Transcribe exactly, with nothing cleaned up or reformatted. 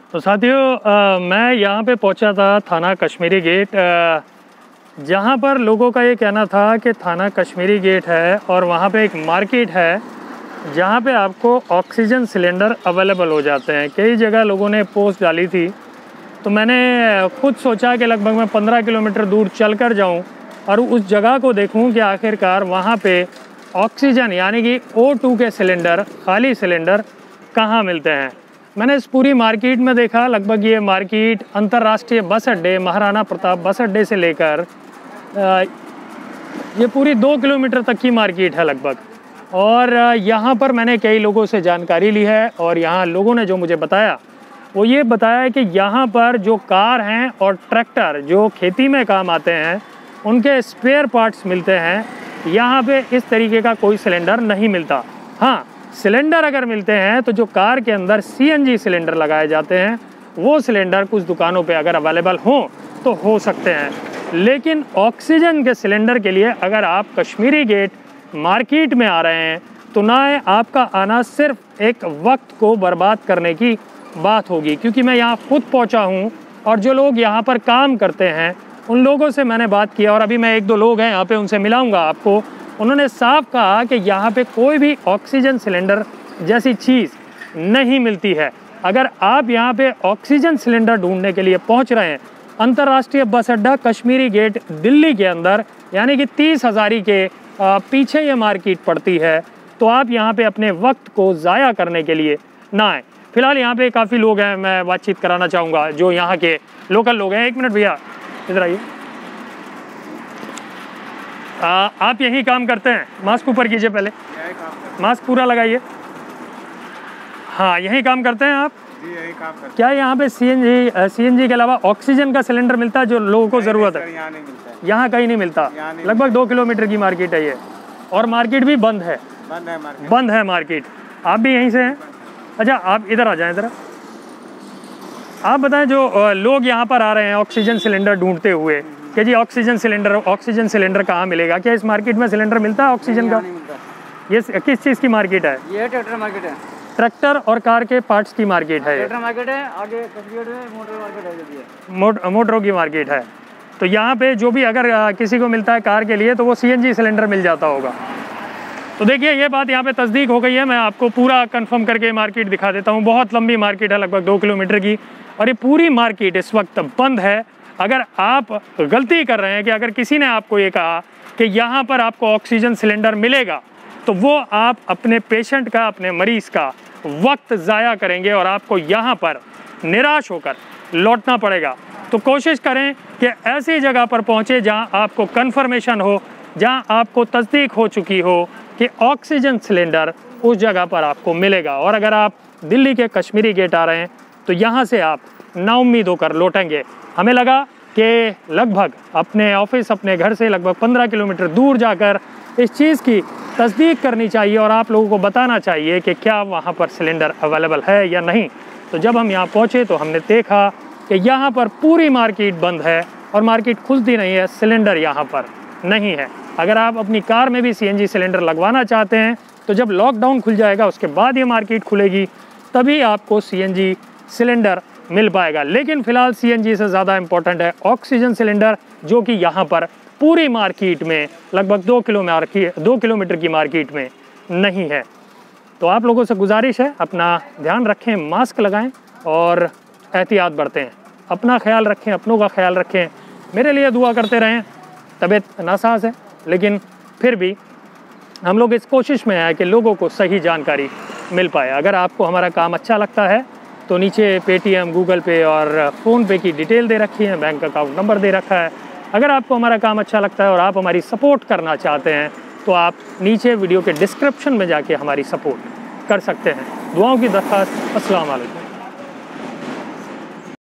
तो साथियों, मैं यहाँ पे पहुँचा था थाना कश्मीरी गेट, जहाँ पर लोगों का ये कहना था कि थाना कश्मीरी गेट है और वहाँ पे एक मार्केट है जहाँ पे आपको ऑक्सीजन सिलेंडर अवेलेबल हो जाते हैं। कई जगह लोगों ने पोस्ट डाली थी, तो मैंने खुद सोचा कि लगभग मैं पंद्रह किलोमीटर दूर चल कर जाऊँ और उस जगह को देखूँ कि आखिरकार वहाँ पे ऑक्सीजन यानी कि ओ टू के सिलेंडर, खाली सिलेंडर कहाँ मिलते हैं। मैंने इस पूरी मार्केट में देखा, लगभग ये मार्केट अंतर्राष्ट्रीय बस अड्डे, महाराणा प्रताप बस अड्डे से लेकर ये पूरी दो किलोमीटर तक की मार्केट है लगभग। और यहाँ पर मैंने कई लोगों से जानकारी ली है और यहाँ लोगों ने जो मुझे बताया वो ये बताया कि यहाँ पर जो कार हैं और ट्रैक्टर जो खेती में काम आते हैं उनके स्पेयर पार्ट्स मिलते हैं। यहाँ पे इस तरीके का कोई सिलेंडर नहीं मिलता। हाँ, सिलेंडर अगर मिलते हैं तो जो कार के अंदर सीएनजी सिलेंडर लगाए जाते हैं वो सिलेंडर कुछ दुकानों पे अगर अवेलेबल हों तो हो सकते हैं, लेकिन ऑक्सीजन के सिलेंडर के लिए अगर आप कश्मीरी गेट मार्केट में आ रहे हैं तो ना आपका आना सिर्फ एक वक्त को बर्बाद करने की बात होगी, क्योंकि मैं यहाँ खुद पहुँचा हूँ और जो लोग यहाँ पर काम करते हैं उन लोगों से मैंने बात किया और अभी मैं एक दो लोग हैं यहाँ पे उनसे मिलाऊंगा आपको। उन्होंने साफ कहा कि यहाँ पे कोई भी ऑक्सीजन सिलेंडर जैसी चीज़ नहीं मिलती है। अगर आप यहाँ पे ऑक्सीजन सिलेंडर ढूंढने के लिए पहुँच रहे हैं अंतर्राष्ट्रीय बस अड्डा कश्मीरी गेट दिल्ली के अंदर, यानी कि तीस हज़ारी के पीछे ये मार्केट पड़ती है, तो आप यहाँ पे अपने वक्त को ज़ाया करने के लिए ना आएँ। फिलहाल यहाँ पे काफ़ी लोग हैं, मैं बातचीत कराना चाहूँगा जो यहाँ के लोकल लोग हैं। एक मिनट भैया, इधर आइए। आप यही काम करते हैं? मास्क ऊपर कीजिए, पहले मास्क पूरा लगाइए। हाँ, यही काम करते हैं आप? जी, यही काम करते हैं। क्या यहाँ पे सीएनजी सीएनजी के अलावा ऑक्सीजन का सिलेंडर मिलता है जो लोगों को ज़रूरत है? यहाँ नहीं मिलता है। यहाँ कहीं नहीं मिलता। लगभग दो किलोमीटर की मार्केट है ये, और मार्केट भी बंद है। बंद है मार्केट। बंद है मार्केट। आप भी यहीं से हैं? अच्छा, आप इधर आ जाएं ज़रा। आप बताएं, जो लोग यहाँ पर आ रहे हैं ऑक्सीजन सिलेंडर ढूंढते हुए कि जी ऑक्सीजन सिलेंडर ऑक्सीजन सिलेंडर कहाँ मिलेगा, क्या इस मार्केट में सिलेंडर मिलता है ऑक्सीजन का? ये किस चीज़ की मार्केट है? ये ट्रैक्टर मार्केट है। ट्रैक्टर और कार के पार्ट्स की मार्केट है। ट्रैक्टर मार्केट है, आगे मोटर मार्केट है। मोट मोटरों की मार्केट है। तो यहाँ पे जो भी अगर किसी को मिलता है कार के लिए तो वो सीएनजी सिलेंडर मिल जाता होगा। तो देखिए, ये बात यहाँ पे तस्दीक हो गई है। मैं आपको पूरा कंफर्म करके मार्केट दिखा देता हूँ। बहुत लंबी मार्केट है, लगभग दो किलोमीटर की, और ये पूरी मार्केट इस वक्त बंद है। अगर आप गलती कर रहे हैं कि अगर किसी ने आपको ये कहा कि यहाँ पर आपको ऑक्सीजन सिलेंडर मिलेगा, तो वो आप अपने पेशेंट का, अपने मरीज़ का वक्त ज़ाया करेंगे और आपको यहाँ पर निराश होकर लौटना पड़ेगा। तो कोशिश करें कि ऐसी जगह पर पहुँचे जहाँ आपको कन्फर्मेशन हो, जहाँ आपको तस्दीक हो चुकी हो कि ऑक्सीजन सिलेंडर उस जगह पर आपको मिलेगा। और अगर आप दिल्ली के कश्मीरी गेट आ रहे हैं तो यहाँ से आप नाउम्मीद होकर लौटेंगे। हमें लगा कि लगभग अपने ऑफिस, अपने घर से लगभग पंद्रह किलोमीटर दूर जाकर इस चीज़ की तस्दीक करनी चाहिए और आप लोगों को बताना चाहिए कि क्या वहाँ पर सिलेंडर अवेलेबल है या नहीं। तो जब हम यहाँ पहुँचे तो हमने देखा कि यहाँ पर पूरी मार्केट बंद है और मार्केट खुलती नहीं है, सिलेंडर यहाँ पर नहीं है। अगर आप अपनी कार में भी सीएनजी सिलेंडर लगवाना चाहते हैं तो जब लॉकडाउन खुल जाएगा उसके बाद ये मार्केट खुलेगी, तभी आपको सीएनजी सिलेंडर मिल पाएगा। लेकिन फ़िलहाल सीएनजी से ज़्यादा इम्पोर्टेंट है ऑक्सीजन सिलेंडर, जो कि यहाँ पर पूरी मार्केट में लगभग दो किलो मार्केट दो किलोमीटर की मार्केट में नहीं है। तो आप लोगों से गुजारिश है, अपना ध्यान रखें, मास्क लगाएं और एहतियात बरतें। अपना ख्याल रखें, अपनों का ख्याल रखें। मेरे लिए दुआ करते रहें। तबीयत नासाज है, लेकिन फिर भी हम लोग इस कोशिश में हैं कि लोगों को सही जानकारी मिल पाए। अगर आपको हमारा काम अच्छा लगता है तो नीचे पेटीएम, गूगल पे और फ़ोनपे की डिटेल दे रखी है, बैंक अकाउंट नंबर दे रखा है। अगर आपको हमारा काम अच्छा लगता है और आप हमारी सपोर्ट करना चाहते हैं तो आप नीचे वीडियो के डिस्क्रिप्शन में जाके हमारी सपोर्ट कर सकते हैं। दुआओं की दरख्वास्त। अस्सलाम वालेकुम।